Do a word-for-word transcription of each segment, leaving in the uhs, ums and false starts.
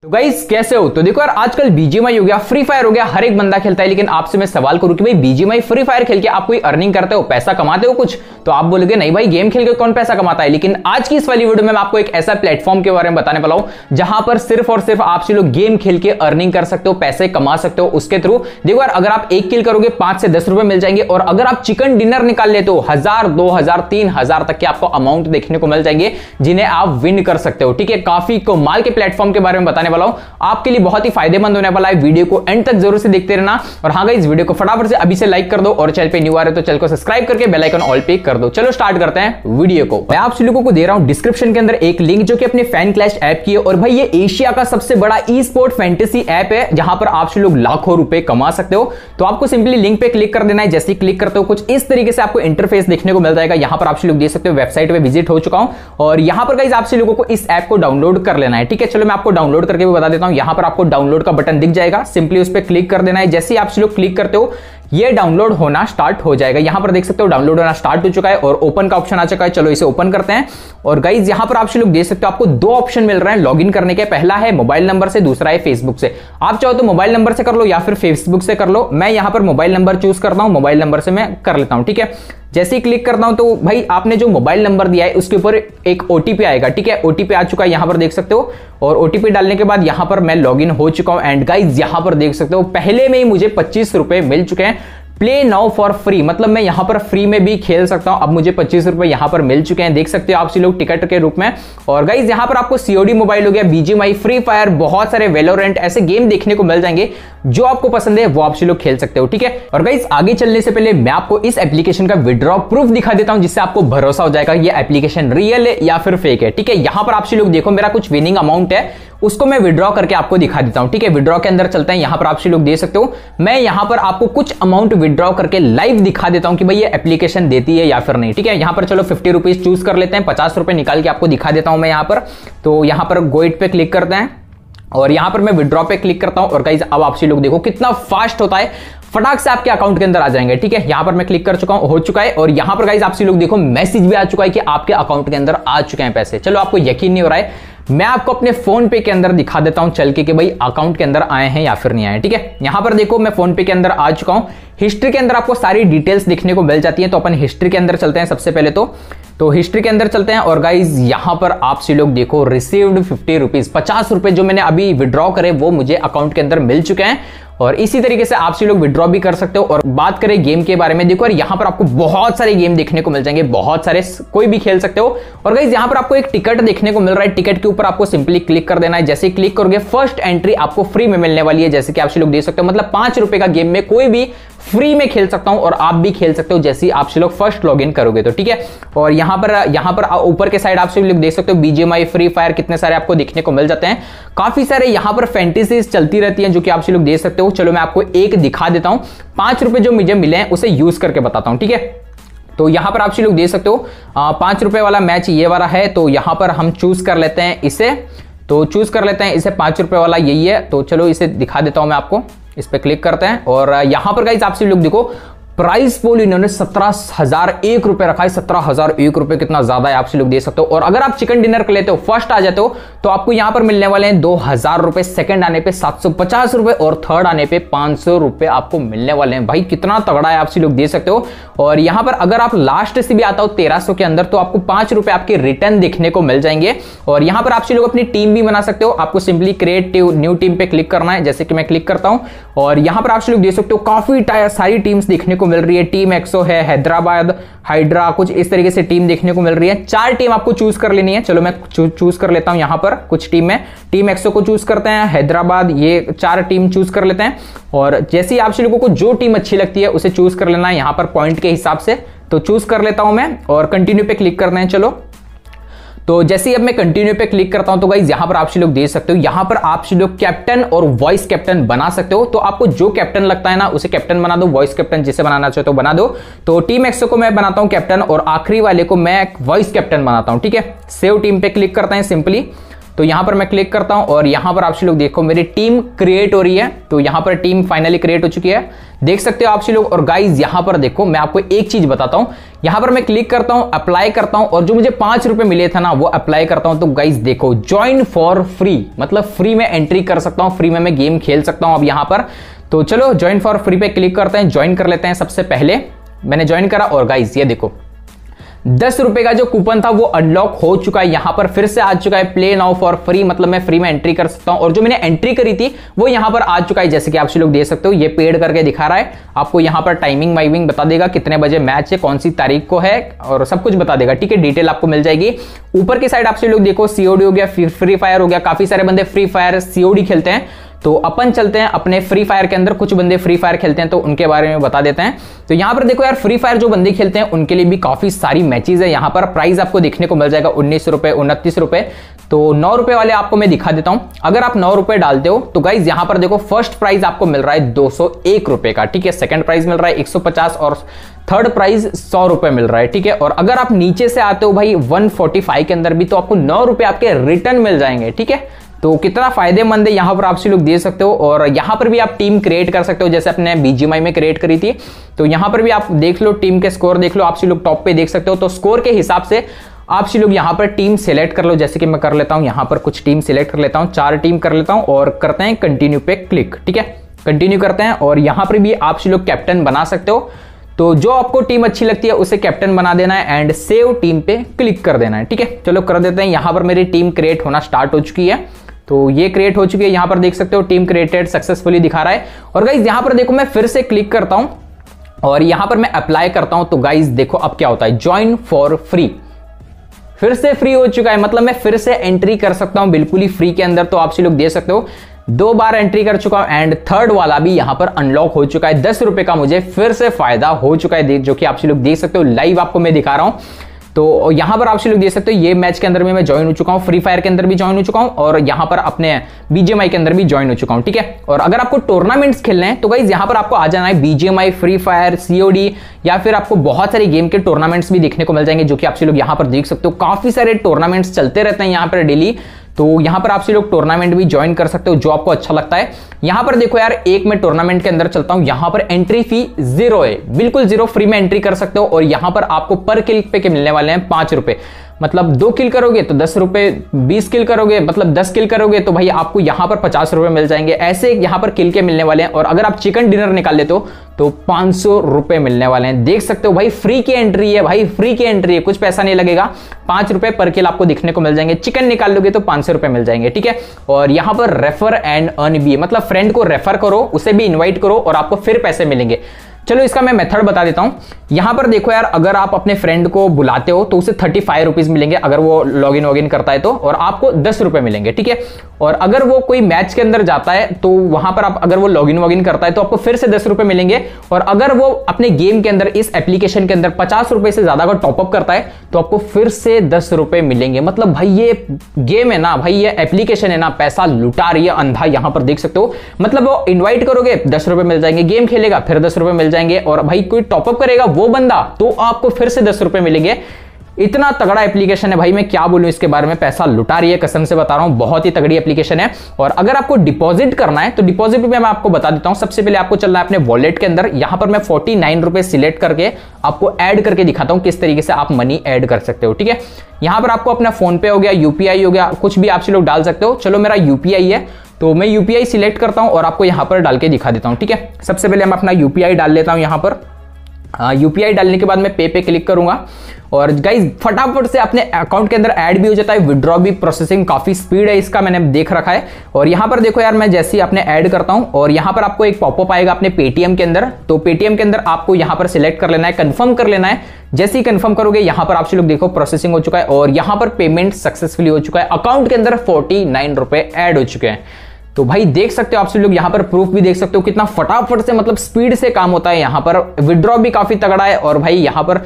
तो गाइस कैसे हो? तो देखो यार, आजकल बीजीएमआई हो गया, फ्री फायर हो गया, हर एक बंदा खेलता है। लेकिन आपसे मैं सवाल करूं कि भाई बीजीएमआई फ्री फायर खेल के आप कोई अर्निंग करते हो, पैसा कमाते हो कुछ? तो आप बोलोगे नहीं भाई, गेम खेल के कौन पैसा कमाता है। लेकिन आज की इस वाली वीडियो में मैं आपको एक ऐसा प्लेटफॉर्म के बारे में बताने वाला हूं जहां पर सिर्फ और सिर्फ आपसे लोग गेम खेल के अर्निंग कर सकते हो, पैसे कमा सकते हो उसके थ्रू। देखो यार, अगर आप एक किल करोगे पांच से दस रुपए मिल जाएंगे, और अगर आप चिकन डिनर निकाल लेते हो हजार दो हजार तीन हजार तक के आपको अमाउंट देखने को मिल जाएंगे, जिन्हें आप विन कर सकते हो। ठीक है, काफी कमाल के प्लेटफॉर्म के बारे में बताने वाला हूं, आपके लिए बहुत ही फायदेमंद होने वाला है। वीडियो को एंड तक जरूर से देखते रहना। और हाँ गाइस, वीडियो को फटाफट से अभी से लाइक कर दो, और चैनल पे न्यू आ रहे तो चैनल को सब्सक्राइब करके बेल आइकन ऑल पे कर दो। चलो स्टार्ट करते हैं वीडियो को। मैं आप लोगों को दे रहा हूं डिस्क्रिप्शन के अंदर एक लिंक, जो कि अपने फैन क्लैश ऐप की है। और भाई ये एशिया का सबसे बड़ा ई स्पोर्ट फैंटेसी ऐप है, जहां पर आप लोग लाखों रुपए कमा सकते हो। तो आपको सिंपली लिंक पे क्लिक कर देना है। जैसे ही क्लिक करते हो कुछ इस तरीके से आपको इंटरफेस देखने को मिल जाएगा। यहां पर आप लोग देख सकते हो वेबसाइट पे विजिट हो चुका हूं, और यहां पर गाइस आप लोगों को इस ऐप को डाउनलोड कर लेना है। ठीक है, चलो मैं आपको डाउनलोड करके भी बता देता हूं। यहां पर आपको डाउनलोड का बटन दिख जाएगा, सिंपली उस पर क्लिक कर देना है। जैसे ही आप लोग क्लिक करते हो ये डाउनलोड होना स्टार्ट हो जाएगा। यहां पर देख सकते हो डाउनलोड होना स्टार्ट हो चुका है, और ओपन का ऑप्शन आ चुका है। चलो इसे ओपन करते हैं। और गाइज यहां पर आप लोग देख सकते हो आपको दो ऑप्शन मिल रहे हैं लॉगिन करने के। पहला है मोबाइल नंबर से, दूसरा है फेसबुक से। आप चाहो तो मोबाइल नंबर से कर लो या फिर फेसबुक से कर लो। मैं यहां पर मोबाइल नंबर चूज करता हूं, मोबाइल नंबर से मैं कर लेता हूं। ठीक है, जैसे ही क्लिक करता हूं तो भाई आपने जो मोबाइल नंबर दिया है उसके ऊपर एक ओटीपी आएगा। ठीक है, ओटीपी आ चुका है, यहां पर देख सकते हो। और ओटीपी डालने के बाद यहां पर मैं लॉगिन हो चुका हूं। एंड गाइज यहां पर देख सकते हो पहले में ही मुझे पच्चीस रुपए मिल चुके हैं। प्ले नाउ फॉर फ्री, मतलब मैं यहां पर फ्री में भी खेल सकता हूं। अब मुझे पच्चीस रुपए यहां पर मिल चुके हैं, देख सकते हो आप सभी लोग टिकट के रूप में। और गाइज यहां पर आपको सीओडी मोबाइल हो गया, बीजीएमआई, फ्री फायर, बहुत सारे वेलोरेंट ऐसे गेम देखने को मिल जाएंगे। जो आपको पसंद है वो आप सभी लोग खेल सकते हो। ठीक है, और गाइज आगे चलने से पहले मैं आपको इस एप्लीकेशन का विड्रॉ प्रूफ दिखा देता हूं, जिससे आपको भरोसा हो जाएगा ये एप्लीकेशन रियल है या फिर फेक है। ठीक है, यहां पर आप सभी लोग देखो मेरा कुछ विनिंग अमाउंट है, उसको मैं विड्रॉ करके आपको दिखा देता हूं। ठीक है, विड्रॉ के अंदर चलते हैं। यहां पर आप सभी लोग देख सकते हो मैं यहां पर आपको कुछ अमाउंट विड्रॉ करके लाइव दिखा देता हूं कि भाई ये एप्लीकेशन देती है या फिर नहीं। ठीक है, यहां पर चलो फिफ्टी रुपीज चूज कर लेते हैं, पचास रुपए निकाल के आपको दिखा देता हूं मैं यहां पर। तो यहां पर गो इट पे क्लिक करते हैं, और यहां पर मैं विड्रॉ पे क्लिक करता हूं। और गाइस अब आप सभी लोग देखो कितना फास्ट होता है, फटाक से आपके अकाउंट के अंदर आ जाएंगे। ठीक है, यहां पर मैं क्लिक कर चुका हूं, हो चुका है। और यहां पर गाइस आप सभी लोग देखो मैसेज भी आ चुका है कि आपके अकाउंट के अंदर आ चुके हैं पैसे। चलो आपको यकीन नहीं हो रहा है, मैं आपको अपने फोन पे के अंदर दिखा देता हूं चल के कि भाई अकाउंट के अंदर आए हैं या फिर नहीं आए। ठीक है, यहां पर देखो मैं फोन पे के अंदर आ चुका हूं। हिस्ट्री के अंदर आपको सारी डिटेल्स दिखने को मिल जाती है। तो अपन हिस्ट्री के अंदर चलते हैं सबसे पहले तो तो हिस्ट्री के अंदर चलते हैं। और गाइज यहां पर आप सभी लोग देखो रिसीव्ड फिफ्टी रुपीज, पचास रुपए जो मैंने अभी विड्रॉ करे वो मुझे अकाउंट के अंदर मिल चुके हैं। और इसी तरीके से आप सभी लोग विड्रॉ भी कर सकते हो। और बात करें गेम के बारे में, देखो यार यहां पर आपको बहुत सारे गेम देखने को मिल जाएंगे, बहुत सारे, कोई भी खेल सकते हो। और गाइस यहां पर आपको एक टिकट देखने को मिल रहा है, टिकट के ऊपर आपको सिंपली क्लिक कर देना है। जैसे ही क्लिक करोगे फर्स्ट एंट्री आपको फ्री में मिलने वाली है, जैसे कि आप सभी लोग देख सकते हो। मतलब पांच रुपए का गेम में कोई भी फ्री में खेल सकता हूं, और आप भी खेल सकते हो जैसे आप सभी लोग फर्स्ट लॉगिन करोगे तो। ठीक है, और यहां पर यहां पर ऊपर के साइड आप सभी लोग देख सकते हो बीजीएमआई, फ्री फायर, कितने सारे आपको देखने को मिल जाते हैं। काफी सारे यहां पर फैंटेसीज चलती रहती हैं, जो कि आप सभी लोग देख सकते हो। चलो मैं आपको एक दिखा देता हूं, पांच रुपए जो मुझे मिले हैं उसे यूज करके बताता हूं। ठीक है, तो यहां पर आप सभी लोग देख सकते हो पांच रुपए वाला मैच ये वाला है। तो यहां पर हम चूज कर लेते हैं इसे, तो चूज कर लेते हैं इसे, पांच रुपए वाला यही है। तो चलो इसे दिखा देता हूं मैं आपको, इस पे क्लिक करते हैं। और यहां पर गाइस आप सभी लोग देखो प्राइस पोल इन्होंने सत्रह हजार एक रुपए रखा है। सत्रह हजार एक रुपए कितना ज्यादा है आप सभी लोग देख सकते हो। और अगर आप चिकन डिनर कर लेते हो, फर्स्ट आ जाते हो, तो आपको यहां पर मिलने वाले हैं दो हजार रुपए, सेकंड आने पे सात सौ पचास रुपए, और थर्ड आने पे पांच सौ रुपए आपको मिलने वाले हैं। भाई कितना तगड़ा है आप सभी लोग देख सकते हो। और यहां पर अगर आप लास्ट से भी आता हो तेरह सौ के अंदर, तो आपको पांच रुपए आपके रिटर्न देखने को मिल जाएंगे। और यहां पर आप सभी लोग अपनी टीम भी बना सकते हो। आपको सिंपली क्रिएट न्यू टीम पे क्लिक करना है, जैसे कि मैं क्लिक करता हूं। और यहां पर आप सभी लोग देख सकते हो काफी सारी टीम्स देखने को मिल रही है। टीम एक्सो है, हैदराबाद, हाइड्रा, कुछ इस तरीके से टीम देखने को मिल रही है। चार टीम आपको चूज कर लेनी है। चलो मैं चू, चूज कर लेता हूं यहां पर कुछ टीम में। टीम एक्सो को चूज करते हैं, हैदराबाद, ये चार टीम चूज कर लेते हैं। और जैसे ही आप सभी लोगों को जो टीम अच्छी लगती है उसे चूज कर लेना है यहां पर पॉइंट के हिसाब से। तो चूज कर लेता हूं मैं, और कंटिन्यू पे क्लिक करते हैं। चलो तो जैसे ही अब मैं कंटिन्यू पे क्लिक करता हूं, तो गाइस यहां पर आप सभी लोग देख सकते हो, यहां पर आप सभी लोग कैप्टन और वॉइस कैप्टन बना सकते हो। तो आपको जो कैप्टन लगता है ना उसे कैप्टन बना दो, वॉइस कैप्टन जिसे बनाना चाहते हो बना दो। तो टीम एक्सो को मैं बनाता हूं कैप्टन, और आखिरी वाले को मैं वॉइस कैप्टन बनाता हूं। ठीक है, सेव टीम पे क्लिक करते हैं सिंपली। तो यहां पर मैं क्लिक करता हूं और यहां पर आप लोग देखो मेरी टीम क्रिएट हो रही है। तो यहां पर टीम फाइनली क्रिएट हो चुकी है, देख सकते हो आप लोग। और गाइज यहां पर देखो मैं आपको एक चीज बताता हूं, यहां पर मैं क्लिक करता हूं, अप्लाई करता हूं और जो मुझे पांच रुपए मिले थे ना वो अप्लाई करता हूं। तो गाइज देखो ज्वाइन फॉर फ्री, मतलब फ्री में एंट्री कर सकता हूं, फ्री में मैं गेम खेल सकता हूं अब यहां पर। तो चलो ज्वाइन फॉर फ्री पे क्लिक करते हैं, ज्वाइन कर लेते हैं। सबसे पहले मैंने ज्वाइन करा और गाइज ये देखो दस रुपए का जो कूपन था वो अनलॉक हो चुका है, यहां पर फिर से आ चुका है प्ले नाउ फॉर फ्री, मतलब मैं फ्री में एंट्री कर सकता हूं। और जो मैंने एंट्री करी थी वो यहां पर आ चुका है, जैसे कि आप लोग देख सकते हो ये पेड करके दिखा रहा है आपको। यहां पर टाइमिंग वाइमिंग बता देगा, कितने बजे मैच है, कौन सी तारीख को है और सब कुछ बता देगा, ठीक है। डिटेल आपको मिल जाएगी। ऊपर की साइड आप लोग देखो सीओडी हो गया, फ्री फायर हो गया, काफी सारे बंदे फ्री फायर सीओडी खेलते हैं। तो अपन चलते हैं अपने फ्री फायर के अंदर, कुछ बंदे फ्री फायर खेलते हैं तो उनके बारे में बता देते हैं। तो यहां पर देखो यार फ्री फायर जो बंदे खेलते हैं उनके लिए भी काफी सारी मैचेस है। यहां पर प्राइस आपको देखने को मिल जाएगा उन्नीस रुपए, उनतीस रुपए। तो नौ रुपए वाले आपको मैं दिखा देता हूं। अगर आप नौ रुपए डालते हो तो गाइज यहां पर देखो फर्स्ट प्राइज आपको मिल रहा है दो सौ एक रुपए का, ठीक है। सेकंड प्राइज मिल रहा है एक सौ पचास और थर्ड प्राइज सौ रुपए मिल रहा है, ठीक है। और अगर आप नीचे से आते हो भाई एक सौ पैंतालीस के अंदर भी तो आपको नौ रुपए आपके रिटर्न मिल जाएंगे, ठीक है। तो कितना फायदेमंद है यहां पर आप लोग दे सकते हो। और यहां पर भी आप टीम क्रिएट कर सकते हो, जैसे अपने बीजीएमआई में क्रिएट करी थी। तो यहां पर भी आप देख लो, टीम के स्कोर देख लो, आप लोग टॉप पे देख सकते हो। तो स्कोर के हिसाब से आप लोग यहां पर टीम सिलेक्ट कर लो, जैसे कि मैं कर लेता हूं, यहां पर कुछ टीम सिलेक्ट कर लेता हूं, चार टीम कर लेता हूं और करते हैं कंटिन्यू पे क्लिक, ठीक है। कंटिन्यू करते हैं और यहां पर भी आप लोग कैप्टन बना सकते हो। तो जो आपको टीम अच्छी लगती है उसे कैप्टन बना देना है एंड सेव टीम पे क्लिक कर देना है, ठीक है। चलो कर देते हैं। यहां पर मेरी टीम क्रिएट होना स्टार्ट हो चुकी है, तो ये क्रिएट हो चुकी है। यहां पर देख सकते हो टीम क्रिएटेड सक्सेसफुली दिखा रहा है। और गाइज यहां पर देखो मैं फिर से क्लिक करता हूं और यहां पर मैं अप्लाई करता हूं। तो गाइज देखो अब क्या होता है, ज्वाइन फॉर फ्री, फिर से फ्री हो चुका है, मतलब मैं फिर से एंट्री कर सकता हूं बिल्कुल ही फ्री के अंदर। तो आप लोग देख सकते हो दो बार एंट्री कर चुका हूं एंड थर्ड वाला भी यहां पर अनलॉक हो चुका है। दस रुपए का मुझे फिर से फायदा हो चुका है, जो कि आप लोग देख सकते हो, लाइव आपको मैं दिखा रहा हूं। तो यहां पर आप लोग देख सकते हो ये मैच के अंदर भी मैं ज्वाइन हो चुका हूं, फ्री फायर के अंदर भी ज्वाइन हो चुका हूं और यहां पर अपने बीजीएमआई के अंदर भी ज्वाइन हो चुका हूं, ठीक है। और अगर आपको टूर्नामेंट्स खेलने हैं तो गाइज यहां पर आपको आ जाना है, बीजीएमआई, फ्री फायर, सीओडी या फिर आपको बहुत सारे गेम के टूर्नामेंट्स भी देखने को मिल जाएंगे, जो कि आप लोग यहां पर देख सकते हो। काफी सारे टूर्नामेंट्स चलते रहते हैं यहां पर डेली। तो यहां पर आप लोग टूर्नामेंट भी ज्वाइन कर सकते हो जो आपको अच्छा लगता है। यहां पर देखो यार एक मैं टूर्नामेंट के अंदर चलता हूं, यहां पर एंट्री फी जीरो है, बिल्कुल जीरो, फ्री में एंट्री कर सकते हो। और यहां पर आपको पर किल पे के मिलने वाले हैं पांच रुपए, मतलब दो किल करोगे तो दस रुपए, बीस किल करोगे मतलब दस किल करोगे तो भाई आपको यहां पर पचास रुपए मिल जाएंगे, ऐसे यहां पर किल के मिलने वाले हैं। और अगर आप चिकन डिनर निकाल लेते हो तो पांच सौ रुपए मिलने वाले हैं। देख सकते हो भाई फ्री की एंट्री है, भाई फ्री की एंट्री है, कुछ पैसा नहीं लगेगा, पांच रुपए पर किल आपको दिखने को मिल जाएंगे। चिकन निकाल लोगे तो पांच सौ रुपए मिल जाएंगे, ठीक है। और यहां पर रेफर एंड अर्न भी है, मतलब फ्रेंड को रेफर करो, उसे भी इन्वाइट करो और आपको फिर पैसे मिलेंगे। चलो इसका मैं मेथड बता देता हूं। यहां पर देखो यार अगर आप अपने फ्रेंड को बुलाते हो तो उसे थर्टी फाइव रुपीज मिलेंगे अगर वो लॉगिन वॉगिन करता है तो, और आपको दस रुपए मिलेंगे, ठीक है। और अगर वो कोई मैच के अंदर जाता है तो वहां पर आप अगर वो लॉगिन वॉगिन करता है तो आपको फिर से दस रुपए मिलेंगे। और अगर वो अपने गेम के अंदर इस एप्लीकेशन के अंदर पचास रुपए से ज्यादा अगर टॉपअप करता है तो आपको फिर से दस रुपए मिलेंगे। मतलब भाई ये गेम है ना, भाई ये एप्लीकेशन है ना, पैसा लुटा रही है अंधा, यहां पर देख सकते हो। मतलब वो इन्वाइट करोगे दस रुपए मिल जाएंगे, गेम खेलेगा फिर दस रुपए मिल जाएंगे, और भाई कोई टॉपअप करेगा वो बंदा तो आपको फिर से दस रुपए मिलेंगे। इतना तगड़ा एप्लीकेशन है भाई, मैं क्या बोलूं इसके बारे में, पैसा लुटा रही है, कसम से बता रहा हूं, बहुत ही तगड़ी एप्लीकेशन है। और अगर आपको डिपॉजिट करना है तो डिपॉजिट भी मैं आपको बता देता हूं। सबसे पहले आपको चलना है अपने वॉलेट के अंदर, यहां पर मैं फोर्टी नाइन रुपए सिलेक्ट करके आपको ऐड करके दिखाता हूं किस तरीके से आप मनी ऐड कर सकते हो, ठीक है। यहां पर आपको अपना फोन पे हो गया, यूपीआई हो गया, कुछ भी आप लोग डाल सकते हो। चलो मेरा यूपीआई है तो मैं यूपीआई सिलेक्ट करता हूं और आपको यहां पर डाल के दिखा देता हूं, ठीक है। सबसे पहले मैं अपना यूपीआई डाल लेता हूं यहां पर। यूपीआई डालने के बाद मैं पे पे क्लिक करूंगा और गाइज फटाफट से अपने अकाउंट के अंदर ऐड भी हो जाता है, विड्रॉ भी, प्रोसेसिंग काफी स्पीड है इसका, मैंने देख रखा है। और यहां पर देखो यार मैं जैसे ही अपने ऐड करता हूं और यहां पर आपको एक पॉपअप आएगा अपने पेटीएम के अंदर, तो पेटीएम के अंदर आपको यहां पर सिलेक्ट कर लेना है, कंफर्म कर लेना है। जैसे ही कंफर्म करोगे यहां पर आप लोग देखो प्रोसेसिंग हो चुका है और यहां पर पेमेंट सक्सेसफुली हो चुका है, अकाउंट के अंदर फोर्टी नाइन रुपए ऐड हो चुके हैं। तो भाई देख सकते हो आप सब लोग यहां पर प्रूफ भी देख सकते हो कितना फटाफट से, मतलब स्पीड से काम होता है। यहां पर विड्रॉ भी काफी तगड़ा है और भाई यहां पर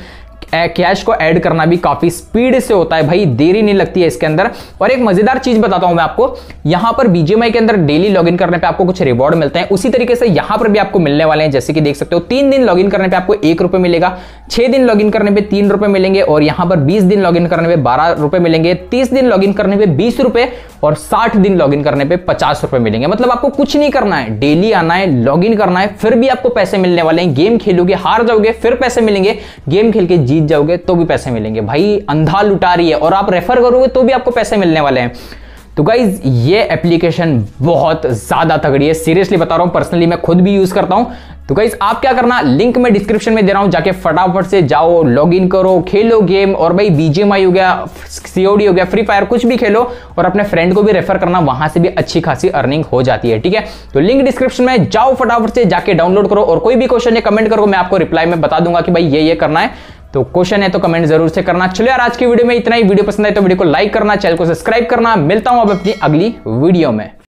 कैश को ऐड करना भी काफी स्पीड से होता है भाई, देरी नहीं लगती है इसके अंदर। और एक मजेदार चीज बताता हूं मैं आपको, यहां पर बीजीएमआई के अंदर डेली लॉगिन करने पे आपको कुछ रिवॉर्ड मिलते हैं, उसी तरीके से यहां पर भी आपको मिलने वाले हैं। जैसे कि देख सकते हो, तीन दिन लॉगिन करने पे आपको एक रुपए मिलेगा, छह दिन लॉगिन करने पे तीन रुपए मिलेंगे, और यहां पर बीस दिन लॉगिन करने पे बारह रुपए मिलेंगे, तीस दिन लॉगिन करने पे बीस रुपए, और साठ दिन लॉगिन करने पे पचास रुपए मिलेंगे। मतलब आपको कुछ नहीं करना है, डेली आना है, लॉगिन करना है, फिर भी आपको पैसे मिलने वाले हैं। गेम खेलोगे, हार जाओगे, फिर पैसे मिलेंगे, गेम खेल के जीत जाओगे तो भी पैसे मिलेंगे। भाई अंधा लुटा रही है, और आप रेफर करोगे तो भी आपको पैसे मिलने वाले हैं। तो गाइज ये एप्लीकेशन बहुत ज्यादा तगड़ी है, सीरियसली बता रहा हूं, पर्सनली मैं खुद भी यूज करता हूं। तो गाइज आप क्या करना, लिंक में डिस्क्रिप्शन में दे रहा हूं, जाके फटाफट से जाओ, लॉगिन करो, खेलो गेम। और भाई बीजीएमआई हो गया, सीओडी हो गया, फ्री फायर, कुछ भी खेलो, और अपने फ्रेंड को भी रेफर करना, वहां से भी अच्छी खासी अर्निंग हो जाती है। ठीक है, तो लिंक डिस्क्रिप्शन में जाओ, फटाफट से जाके डाउनलोड करो। और कोई भी क्वेश्चन है कमेंट करो, मैं आपको रिप्लाई में बता दूंगा कि भाई ये ये करना है। तो क्वेश्चन है तो कमेंट जरूर से करना। चलो यार, आज की वीडियो में इतना ही। वीडियो पसंद आए तो वीडियो को लाइक करना, चैनल को सब्सक्राइब करना। मिलता हूं अब अपनी अगली वीडियो में।